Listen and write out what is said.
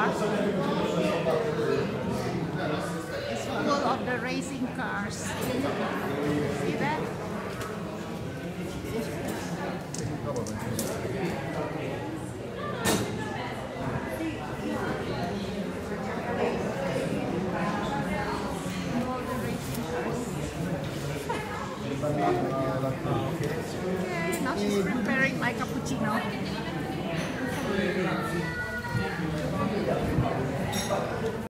car. It's full of the racing cars. See that? Okay, now she's preparing my cappuccino.